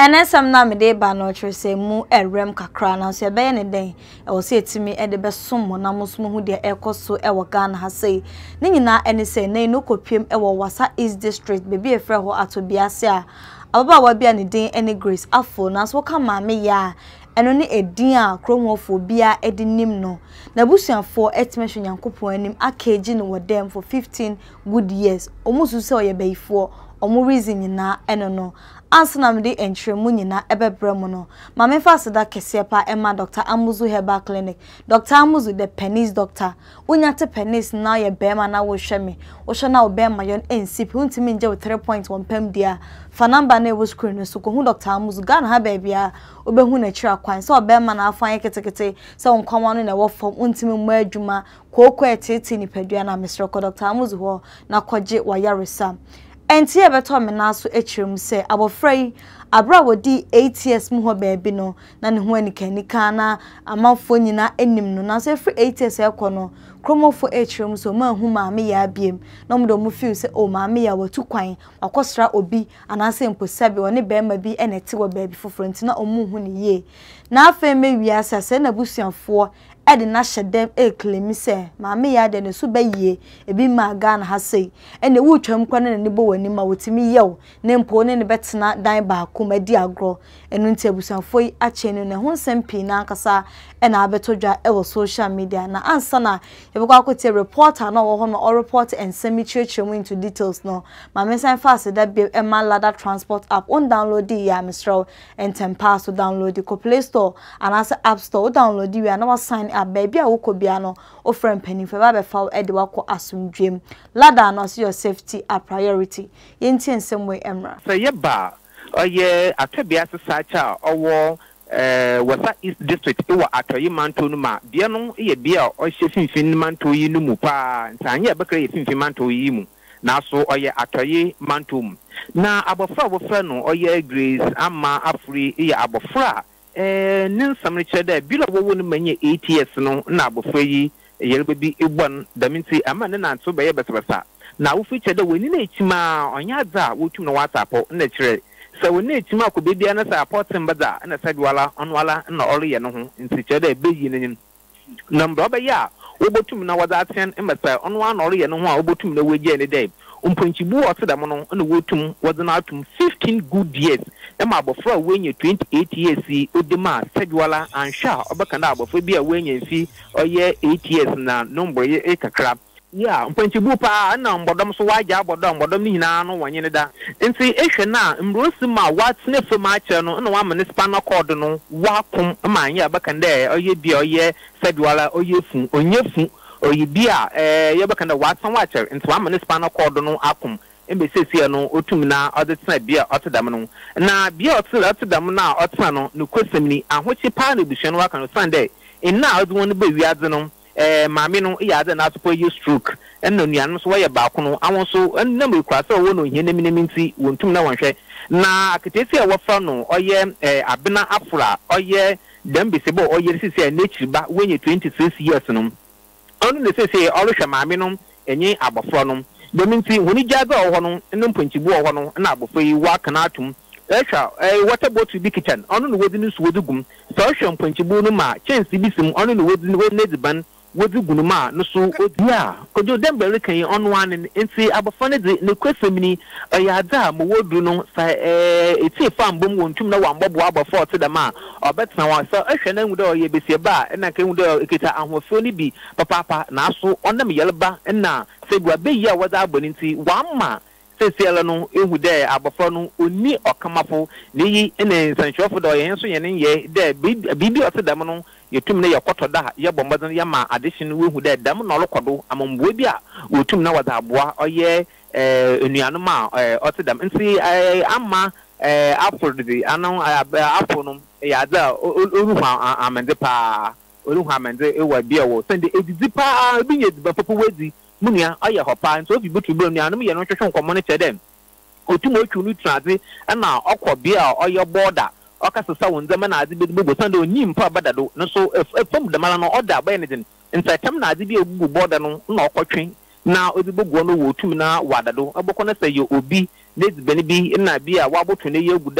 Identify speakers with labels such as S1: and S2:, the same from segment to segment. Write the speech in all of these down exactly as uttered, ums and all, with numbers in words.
S1: ene sam na me de ba no tire se mu erem kakra na so e be ne den e wo se etimi e de be som na musumu hu de ekoso e wo Ghana ha sei ni nyina ene se nei no kopiem e wo Wasa East District bebi e frɛ ho atobiase a ababa wa bia ne den ene Grace afo na so ka ma me ya eno ne edin a kromofo bia edinim no na busuafo etimehwe Nyankopon anim akeji ne wodem for fifteen good years omusu se oyebeyifo omu reason nyina eno no ansana me de entremu nyina ebebrem no ma me fa seda kese pa ema Doctor Amuzu Herbal Clinic. Doctor Amuzu the penis doctor unyate penis na ye bema na wo hwe me wo hwe na wo bema yon ensip untimi nje wo three point one pem dia fa number na wo screen no so ko hu Doctor Amuzu Ghana ha ba bia obehu na kira kwan so bema na afan ketekete so nkwama no na wo fom untimi mu adwuma kokko etete ni padua na Mister Doctor Amuzu ho na kwaje wa yaresa enti e beto me na so echirim se abofrai abra wodi eight years mu ho baabi no na ne ho anikanika na amafo nyina enim no na so free eight years ekono kromofo echirim so ma hu ma me ya biem na mo do mo feel se o ma me ya watu kwan akosra obi anase mposabe woni beema bi enete wo baabi foforo nti na omu hu ne ye na afa me wiasa se na busuafo edi na hyedem e claim se ma me ya de ne so baye ebi ma Ghana ha sei ene wu twam kwa ne ne bo wani ma wotimi yew ne mpo ne ne betena dan ba ko madi agro enu nti abusanfo yi ache ne ne ho nsempi na akasa ena abetodwa e wo social media na ansa na yebekwa akote reporter na wo ho no or report and semi church into details no ma me san fast that be e ma ladder transport app on download the ya Mistral and ten pass to download the Play Store and as App Store download the we na wa sign a baby a wokobia no ofrem penny fe ba be fa e de wako asumdwem ladder no so your safety a priority yenti ensem we emra
S2: so ye ba oye atobia sacha owo eh Wasa East District e wa atoyi manto no ma bia no ye bia o hye finfin manto yi no mu pa ntanye e bekra ye finfin manto yi mu na so oye atoyi manto mu na abofra abofra no oye Grace ama afri ye abofra eh nin samre chede bilo wo no manye eight years no na abofra yi yerebe bi ebon daminti ama ne na nto be ye besebesa na wo fi chede woni na echima onya za wo tum no WhatsApp na kire so woni echima ko be bia na support mbada na said wala on wala na ori ye no ho nti chede be yi nin number be ya wo botum na wada ten mbasa on wa na ori ye no ho a wo botum na weje ne dey umponchibu oteda mo no na wotum wada na atum fifteen good years e ma abofra wenye twenty-eight years odema sedwala ansha obeka na abofra bia wenye fi oye eight years na number ye e kakra ya umponchibu pa na mbodom so waja abodom mbodom ni hina no wanye ne da nti ehwe na mbrosi ma watne fema ache no na wa municipal no code no wakom ma anya abeka nde oye bia oye sedwala oye fu onye fu oyi bia eh yebeka na watsan wacher nti wa municipal no code no akom embesesi no otum na odetena bia otedam no na bia otedam na otena no no kwesemi ahoche pa na buhwe no waka no Sunday ina odwon no be wiade no eh maame no yade na asopo ye stroke enno nuan so ye ba ko no awon so ennam ekwase wo no hie neminem nti wontum na wonhwe na aketesi a wofa no oye eh abena afra oye dembesebo oye sisi nature ba wenye twenty-six years no onu ne sisi oluhwe maame no enye abofro no dominti woni jaga o hono nnum ponchibu o hono na abofo yi waka na atum ehwa eh water bottle bi kitchen onu no wodi nsu wodi gum so hwe ponchibu no ma chance bi sim onu no wodi wodi nediban wodi gunu ma no so odia kojo dembele kan onu an nti abofo ne de ne kwesemi ya da mo wodu no sa eh eti fam bom wontum na wambobo abofo oteda ma obetna wa so ehwe na ngudo ye besie ba na kan ngudo ekita ahofo ni bi papa na so onam yelba na segwa be ya wada aboninti wamma sesiela no ehu de abofo no oni okamafo ni ene nsanhwofo do ye nso ye ne ye de bibi otedam no yetum na yekoto da ye bombadan ye ma addition we hu de dam no lokodo amambo bi a wotum na wada aboa oye eh enuanu ma otedam nti ama eh afrodidi anon afro no ya da oruha amende pa oruha amende e wa bia wo sende edidi pa bi nye diba popo wedi munia aye hopa nso obi butu bro nuanu ye no hwehwe nkomo ne chedem otum otwu nu traze na okọ bia oye border okasesa wonzema na ade bedugo sande onyim pa badado no so efom de mala no order ba ne din ntatam na ade bi egugu border no na okotwen na odibogo no wotum na wadado aboko na saye obi nezibeni bi na bi a waboto ne yeguda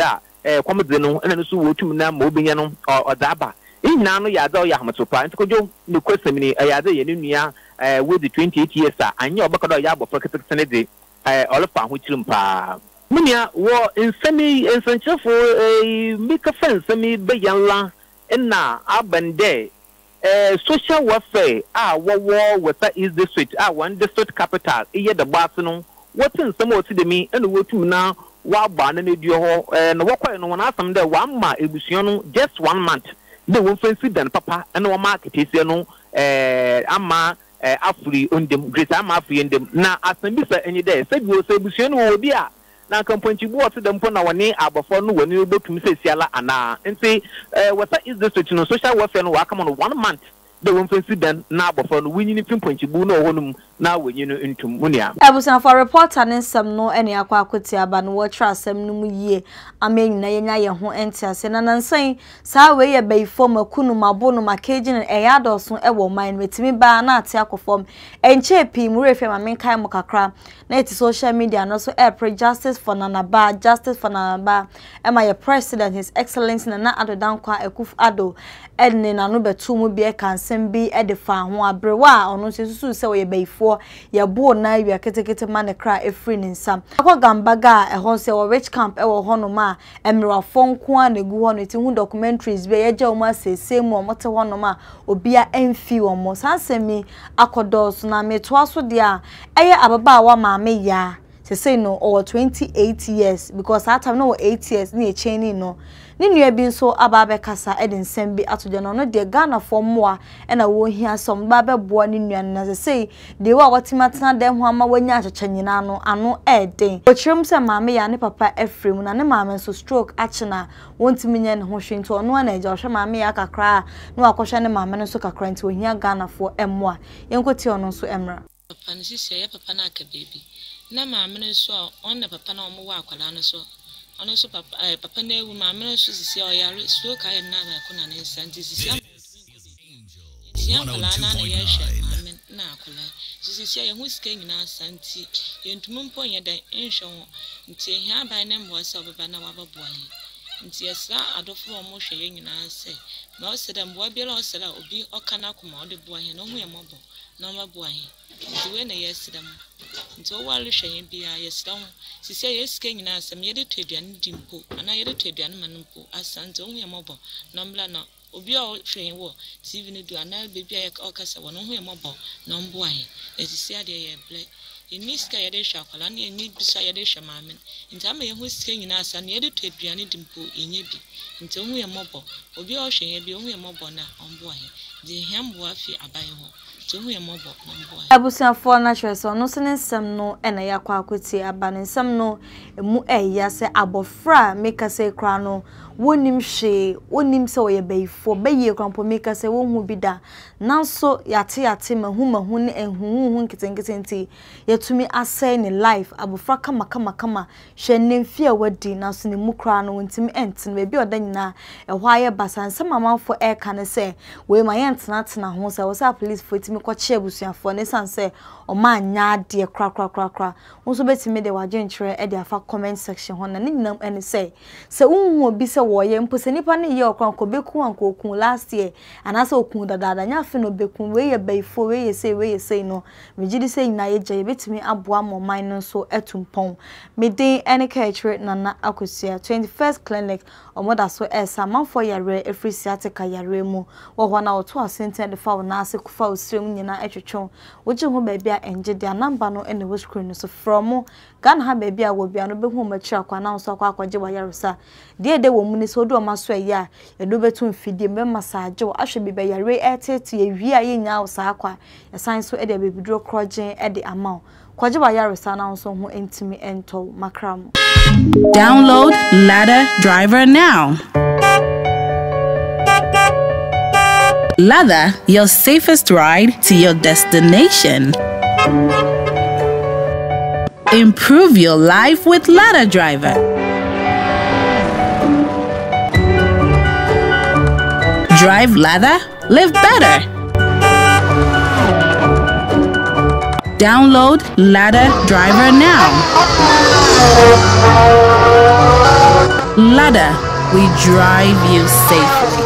S2: eh kwamde no ena no so wotum na ma obinya no odaba ina no ya do ya hamatopa ntikojo ne kwesemi ya de ye nua eh with the twenty-eight years a anya obakado ya abofo ketekete de eh olofa ho chirim pa munia wo nsemi ensanchefo eh mika fansemi beyanla na abande eh social welfare ah wo wo weta is district ah one district capital iye the boss no wotin nsem oti de mi ena wotum na wa ba na nedio ho eh na wokwa no na asam de wa ma ebusuan no just one month de won fancy dan papa ena wo market ese no eh ama eh afuri ondem greater ama afuri ondem na asam bi sa enyi de se bi o se ebusuan no wo bi a na kampanchi bu oti dem po na woni abofo no woni obotum se siala ana nti eh wata is district no social welfare no wa come on one month de won fancy dan na abofo no winyi ni pimpanchi bu no wonum na wenyi no ntum munia
S1: ebusan for reporter ne nsem no ene akwa akoti aba no wo tra asem no mu yie amenyi na yenya ye ho enti ase na nansan saa we ye bayifo makunu mabo no makeji no eya doso e wo man metimi ba na ate akofom enche pi mu refe ma menkai mo kakra na eti social media no so e pre justice for nanaba justice for nanaba e ma ye president his excellency na ado dankwa ekuf ado enne na no betu mu bi e kansem bi e de fa ho abrewa ono sesusu se wo ye bayifo ya bo na wi aketekete mane kra efri ninsam akwa gambaga e ho se wo rich camp e wo hono ma emra fonko a negu ho no ti hu documentaries be ye jaw ma sese mu omote hono ma obia emfi wo mo sansemi akodos na metwa so de a eye ababa wa maame ya sese no or twenty-eight years because that time no eight years ni e cheni no ni nua bi nso ababe kasa ede nsem bi atoje no no de Ghana formoa e na wo hia som ba be boa ni nua na sese de wa watimatena dem ho ama wanya acheche nyina no ano eden ochirem se maame ya ne papa Efrem na ne maame nso stroke achina wontimi nya ne ho hwento no na eja ohwe maame ya kakra no akohwe ne maame no so kakra nti wo hia Ghana for emmoa yenkoti ono nso emra
S3: papa ne sisi ya papa na aka baby na maame no so on na papa na omo wa akwala no so ono so papa eh papa na ewu maame no so sisi o yare so ka ya na na ko na ne santi sisi ya akwala na na ya hwe maame na akwala sisi ya hu sika nyina santi yentum mpo nya dan enhwe ho nti ehia aban na mbo se obeba na wababo ahi nti esa adofo omo hwe ye nyina se na o se da mbo biela o se la obi okana kuma o de bo ahi no hu ye mobo na wababo ahi nti we na yes da mo nti o wale hwe ye bia yes da ho sisi ya sika nyina asem ye de twaduane dimpo ana ye de twaduane manimpo asante o hu ye mobo na mbla na obi a hwe wo T V ne du ana bebi a okasa wo no hu ye mobo na mbo ahi etisi ade ye ble eni sika ye de hwe akwala na eni bisa ye de hwe maame nti ama ye hu sika nyina asa na ye de twaduane dimpo enye bi nti o hu ye mobo obi a hwe ye bi o hu ye mobo na mbo ahi de hembo afi aban ho
S1: Abusia for natural so no sene nsem no ena yakwa akweti aba ne nsem no emu eya se abofra meka se kra no wonim hwe wonim se oye bayifo baye krampo meka se wo hu bida nanso yate yate mahu mahu ne enhuhu nkitenkite nti yetumi asay ne life abofra kama kama kama hwe ne mfie wadi nanso ne mu kra no ntimi enten be bi odanyina ehwa aye basanse mamanfo e ka ne se we ma yentena tena ho se wo sa police fo timi ko che busuafo ne sanse o ma nya de kra kra kra kra wonso betimi de waje nkyere e de afa comment section ho na ne nyinam ene se se unhu obi se wo ye mpo se nipa ne ye okran ko beku an ko okun last year anase okun dadada nya fe no beku we ye bayfo we ye se we ye se no megidi se nyina ye gye betimi aboa mo man no so etumpon medin ene ka kyere na na akosia twenty-first clinic omoda so esa manfo yare efrisiatica yare mu wo ho na oto asenten de fa na ase kufa osrem nyina etwetwon woje ho ba bia enje dia number no ene wo screen no so from Ghana ha ba bia wo bia no be hu machi akwa na so akwa akwaje wa yaresa de de wo mu ni so do ma so ya ye do betu mfidie me massage wo ahwe bi ba yare etete ye wi a ye nya wo sa akwa ye san so e de be bidro krogen e de ama kwaje wa yaresa na so ho entimi ento makram.
S4: Download Ladder Driver now. Ladder, your safest ride to your destination. Improve your life with Ladder Driver. Drive Ladder, live better. Download Ladder Driver now. Ladder, we drive you safely.